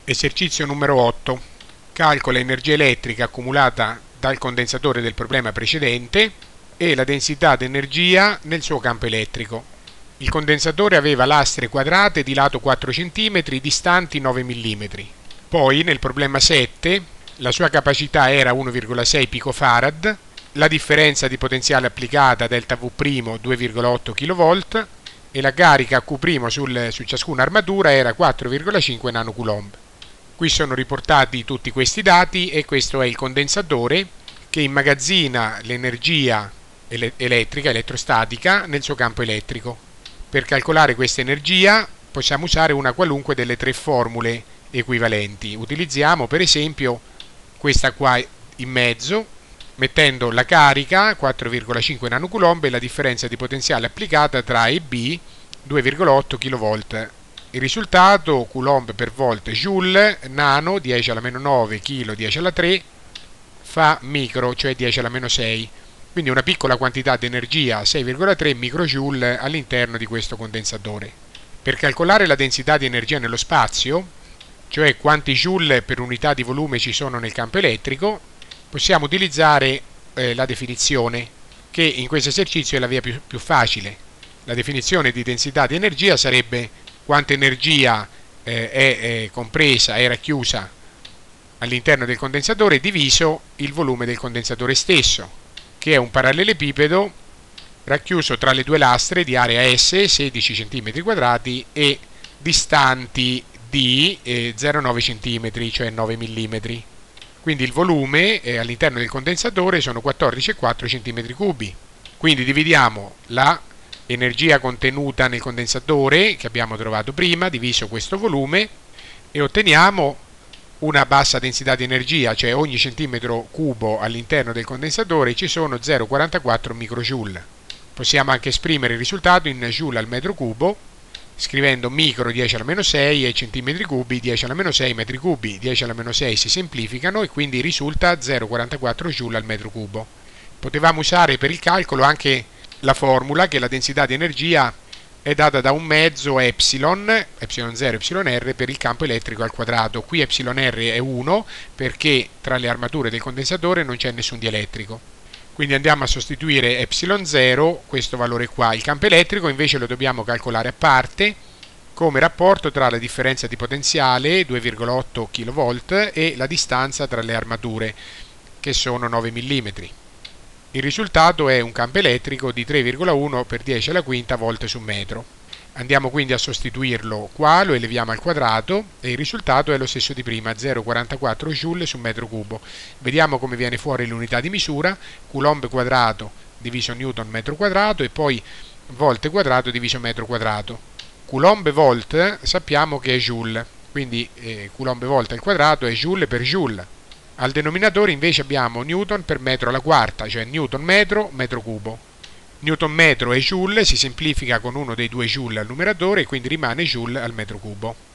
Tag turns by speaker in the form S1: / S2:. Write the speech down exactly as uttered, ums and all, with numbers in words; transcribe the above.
S1: Esercizio numero otto. Calcola energia elettrica accumulata dal condensatore del problema precedente e la densità di energia nel suo campo elettrico. Il condensatore aveva lastre quadrate di lato quattro centimetri distanti nove millimetri. Poi, nel problema sette, la sua capacità era uno virgola sei picofarad, la differenza di potenziale applicata delta V' due virgola otto chilovolt e la carica Q' sul, su ciascuna armatura era quattro virgola cinque nanocoulomb. Qui sono riportati tutti questi dati e questo è il condensatore che immagazzina l'energia ele- elettrica, elettrostatica, nel suo campo elettrico. Per calcolare questa energia possiamo usare una qualunque delle tre formule equivalenti. Utilizziamo per esempio questa qua in mezzo, mettendo la carica quattro virgola cinque nanocoulomb e la differenza di potenziale applicata tra A e B due virgola otto chilovolt. Il risultato, coulomb per volt joule, nano dieci alla meno nove, chilo dieci alla tre, fa micro, cioè dieci alla meno sei. Quindi una piccola quantità di energia, sei virgola tre microjoule, all'interno di questo condensatore. Per calcolare la densità di energia nello spazio, cioè quanti joule per unità di volume ci sono nel campo elettrico, possiamo utilizzare eh, la definizione, che in questo esercizio è la via più, più facile. La definizione di densità di energia sarebbe quanta energia eh, è, è compresa, è racchiusa all'interno del condensatore diviso il volume del condensatore stesso, che è un parallelepipedo racchiuso tra le due lastre di area S, sedici centimetri quadrati, e distanti D, eh, zero virgola nove centimetri, cioè nove millimetri. Quindi il volume eh, all'interno del condensatore sono quattordici virgola quattro centimetri cubi. Quindi dividiamo la energia contenuta nel condensatore che abbiamo trovato prima, diviso questo volume, e otteniamo una bassa densità di energia, cioè ogni centimetro cubo all'interno del condensatore ci sono zero virgola quarantaquattro microjoule. Possiamo anche esprimere il risultato in joule al metro cubo, scrivendo micro dieci alla meno sei e centimetri cubi dieci alla meno sei metri cubi. dieci alla meno sei si semplificano e quindi risulta zero virgola quarantaquattro joule al metro cubo. Potevamo usare per il calcolo anche la formula che la densità di energia è data da un mezzo epsilon, epsilon zero, epsilon r per il campo elettrico al quadrato. Qui epsilon r è uno perché tra le armature del condensatore non c'è nessun dielettrico. Quindi andiamo a sostituire epsilon zero, questo valore qua. Il campo elettrico invece lo dobbiamo calcolare a parte come rapporto tra la differenza di potenziale, due virgola otto chilovolt, e la distanza tra le armature, che sono nove millimetri. Il risultato è un campo elettrico di tre virgola uno per dieci alla quinta volt su metro. Andiamo quindi a sostituirlo qua, lo eleviamo al quadrato e il risultato è lo stesso di prima, zero virgola quarantaquattro joule su metro cubo. Vediamo come viene fuori l'unità di misura, coulomb quadrato diviso newton metro quadrato e poi volt quadrato diviso metro quadrato. Coulomb volt sappiamo che è joule, quindi eh, coulomb volt al quadrato è joule per joule. Al denominatore invece abbiamo newton per metro alla quarta, cioè newton metro, metro cubo. Newton metro e joule si semplifica con uno dei due joule al numeratore e quindi rimane joule al metro cubo.